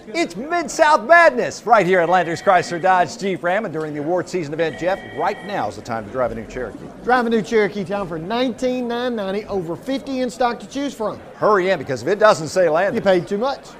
It's Mid-South Madness right here at Landers Chrysler Dodge Jeep Ram. And during the award season event, Jeff, right now is the time to drive a new Cherokee. Drive a new Cherokee Town for $19,990, over 50 in stock to choose from. Hurry in, because if it doesn't say Landers, You paid too much.